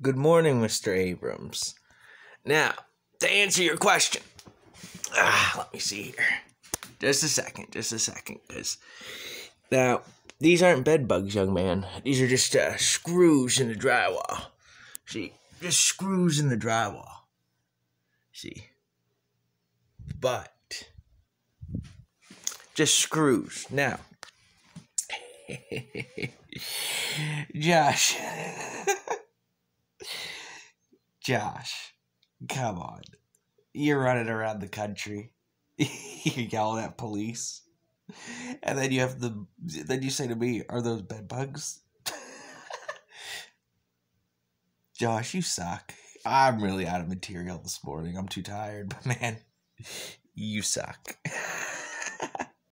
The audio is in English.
Good morning, Mr. Abrams. Now, to answer your question, let me see here. Just a second, because now, these aren't bed bugs, young man. These are just screws in the drywall. See, just screws in the drywall. See, but just screws. Now, Josh, come on. You're running around the country. You're yelling at police. And then you say to me, are those bed bugs? Josh, you suck. I'm really out of material this morning. I'm too tired, but man, you suck.